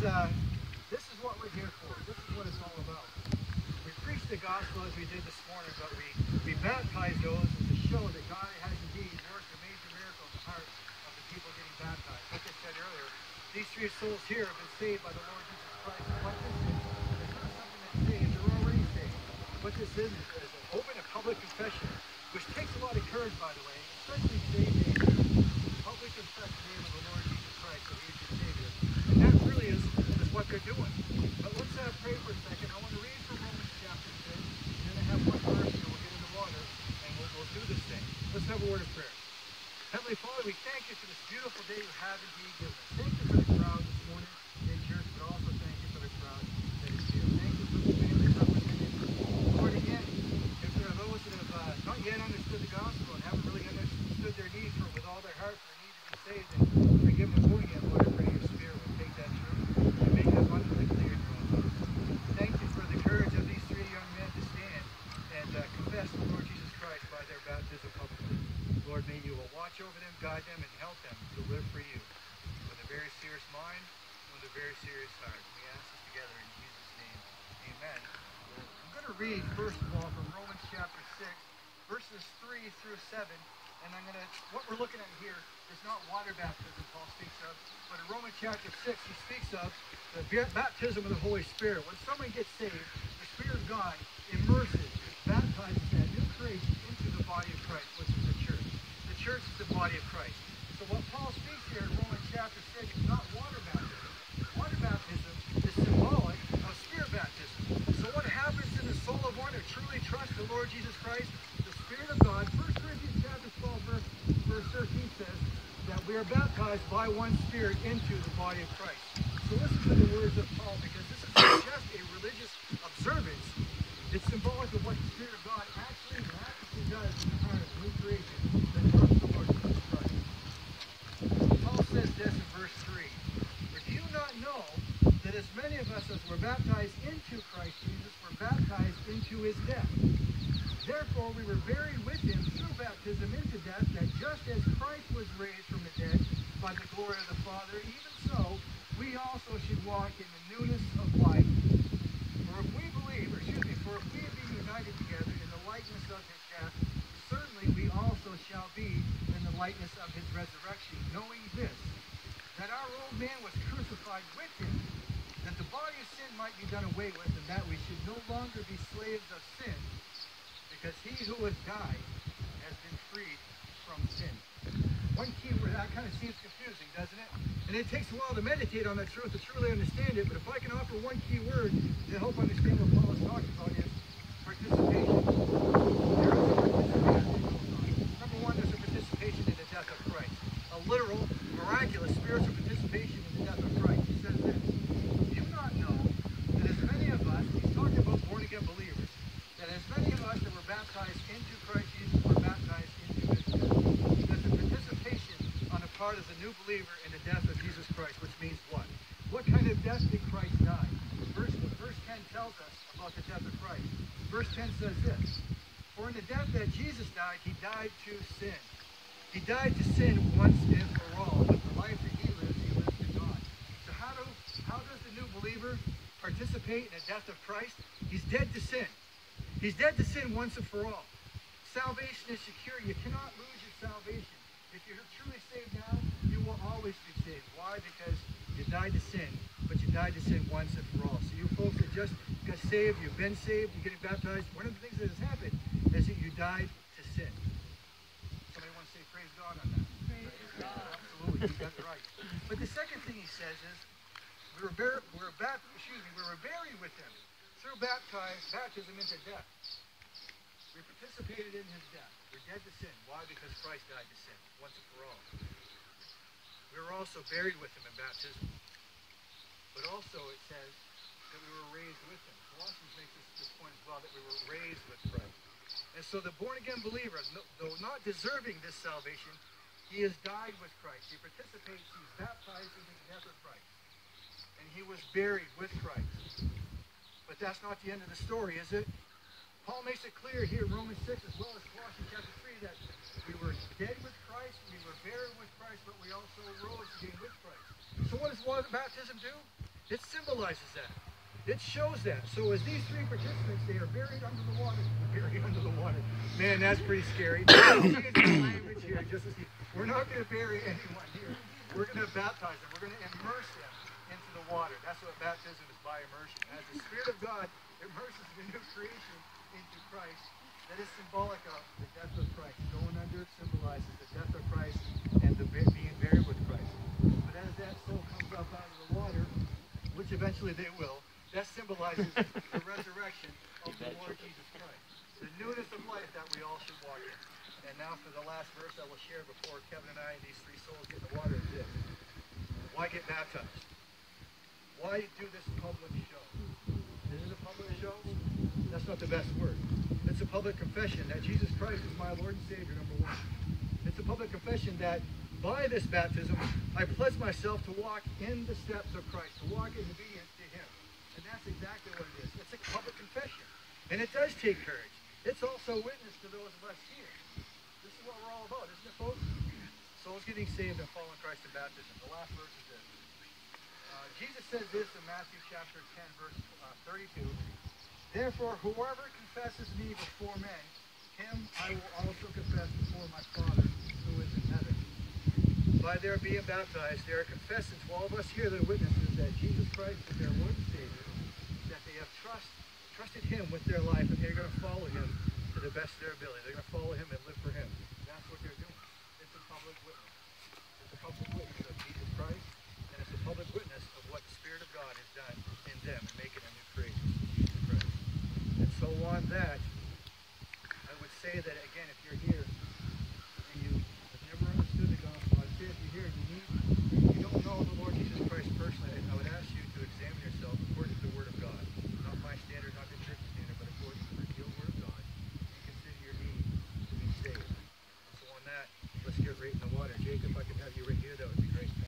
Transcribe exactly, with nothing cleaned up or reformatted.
uh, this is what we're here for. This is what it's all about. We preach the gospel as we did this morning, but we, we baptize those to show that God has indeed worked a major miracle in the heart of the people getting baptized. Like I said earlier, these three souls here have been saved by the Lord Jesus Christ. And what this is, it's not something that's saved, they're already saved. What this is is, is an open and public confession, which takes a lot of courage, by the way, especially today, public confess the name of the Lord Jesus Christ, that He is your Savior. And that really is, is what they're doing. But let's uh, pray for a second. I want to read from Romans chapter six. We're going to have one verse, and we'll get in the water, and we'll, we'll do this thing. Let's have a word of prayer. Heavenly Father, we thank you for this beautiful day you have indeed given us. Thank you for the crowd this morning in church, but also thank you for the crowd that is here. Thank you for the families represented. Lord, again, if there are those that have uh, not yet understood the gospel and haven't really understood their need for with all their heart, for their need to be saved, and forgive them going again, Lord, I pray your Spirit will take that truth and make it abundantly clear to us. Thank you for the courage of these three young men to stand and uh, confess the Lord Jesus Christ by their baptism publicly. Lord, may you will watch over them, guide them, and help them to live for you with a very serious mind, with a very serious heart. We ask this together in Jesus' name. Amen. I'm going to read, first of all, from Romans chapter six, verses three through seven. And I'm going to, what we're looking at here is not water baptism Paul speaks of, but in Romans chapter six, he speaks of the baptism of the Holy Spirit. When someone gets saved, the Spirit of God immerses, baptizes that new creation into the body of Christ, which is the church. The church is the body of Christ. So what Paul speaks here in Romans chapter six is not water baptism. Water baptism is symbolic of spirit baptism. So what happens in the soul of one who truly trusts the Lord Jesus Christ? The Spirit of God, First Corinthians chapter twelve, verse, verse thirteen says that we are baptized by one Spirit into the body of Christ. So listen to the words of Paul, because this is not just a religious observance. It's symbolic of what the Spirit of God actually, actually does in the heart of new creation that trusts the Lord Jesus Christ. Paul says this in verse three. For do you not know that as many of us as were baptized into Christ Jesus were baptized into his death? Therefore we were buried with him through baptism into death, that just as Christ was raised from the dead by the glory of the Father, even so we also should walk in the newness of life. For if we believe, or excuse me, for if we have been united together in the likeness of his death, certainly we also shall be in the likeness of his resurrection, knowing this, that our old man was crucified with him, that the body of sin might be done away with, and that we should no longer be slaves of sin, because he who has died has been freed from sin. One key word, that kind of seems confusing, doesn't it? And it takes a while to meditate on that truth to truly understand it, but if I can offer one key word to help understand what Paul is talking about is participation. There is a participation. Number one, there's a participation in the death of Christ. A literal, miraculous, spiritual participation in the death of Christ. He says this, do you not know that as many of us, he's talking about born-again believers, that as many of us that were baptized into Christ Jesus were baptized into his death. There's a participation on the part of the new believer in the death of Jesus Christ, which means what? What kind of death did Christ die? Verse, verse ten tells us about the death of Christ. Verse ten says this, for in the death that Jesus died, he died to sin. He died to sin once and for all, but the life that he lives, he lives to God. So how, do, how does the new believer participate in the death of Christ? He's dead to sin. He's dead to sin once and for all. Salvation is secure. You cannot lose your salvation. If you're truly saved now, you will always be saved. Why? Because you died to sin, but you died to sin once and for all. So you folks that just got saved, you've been saved, you're getting baptized, one of the things that has happened is that you died to sin. Somebody want to say praise God on that? Praise God. Absolutely, you got it right. But the second thing he says is, we were, bur we were, bat excuse me, we were buried with him through baptized, baptism into death. We participated in his death. We're dead to sin. Why? Because Christ died to sin, once and for all. We were also buried with him in baptism. But also it says that we were raised with him. Colossians makes this, this point as well, that we were raised with Christ. And so the born-again believer, though not deserving this salvation, he has died with Christ. He participates, he's baptized into the death of Christ. And he was buried with Christ. But that's not the end of the story, is it? Paul makes it clear here in Romans six as well as Colossians chapter three that we were dead with Christ, we were buried with Christ, but we also rose again with Christ. So what does water baptism do? It symbolizes that. It shows that. So as these three participants, they are buried under the water. Buried under the water. Man, that's pretty scary. Language here, just as he, we're not going to bury anyone here. We're going to baptize them. We're going to immerse them into the water. That's what baptism is, by immersion. As the Spirit of God immerses the new creation into Christ, that is symbolic of the death of Christ. Going under symbolizes the death of Christ and the being buried with Christ. But as that soul comes up out of the water, which eventually they will, that symbolizes the resurrection of the Lord Jesus Christ. The newness of life that we all should walk in. And now for the last verse I will share before Kevin and I and these three souls get in the water is this. Why get baptized? Why do this public show? Is it a public show? That's not the best word. It's a public confession that Jesus Christ is my Lord and Savior, number one. It's a public confession that by this baptism, I pledge myself to walk in the steps of Christ, to walk in obedience to Him. And that's exactly what it is. It's a public confession. And it does take courage. It's also witness to those of us here. This is what we're all about, isn't it, folks? Souls getting saved and following Christ in baptism. The last verse is this. Uh, Jesus says this in Matthew chapter ten, verse uh, thirty-two. Therefore, whoever confesses me before men, him I will also confess before my Father who is in heaven. By their being baptized, they are confessing to all of us here that are witnesses that Jesus Christ is their Lord and Savior, that they have trust, trusted Him with their life, and they're going to follow Him to the best of their ability. They're going to follow Him and live for Him. That's what they're doing. It's a public witness. It's a public witness of Jesus Christ, and it's a public witness of what the Spirit of God has done in them and making them new creatures. Jesus Christ. And so on that, I would say that again, if you're here and you have never understood the gospel, I'd say if you're here and you need, you don't know the Lord Jesus Christ personally, I would ask you to examine yourself according to the Word of God. Not my standard, not the church's standard, but according to the real Word of God. And consider your need to be saved. So on that, let's get right in the water. Jacob, if I could have you right here, that would be